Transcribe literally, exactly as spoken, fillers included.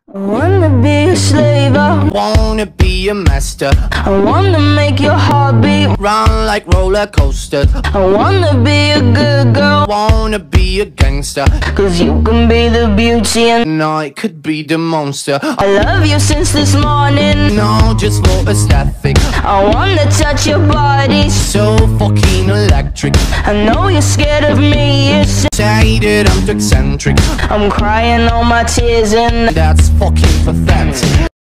I wanna be a slave, I wanna be a master. I wanna make your heart beat, run like roller coasters. I wanna be a good girl, wanna be a gangster. cause you can be the beauty and I could be the monster. I love you since this morning. No, just for aesthetic. I wanna touch your body, so fucking electric. I know you're scared of me, you say that I'm too eccentric. I'm crying all my tears and that's fucking pathetic.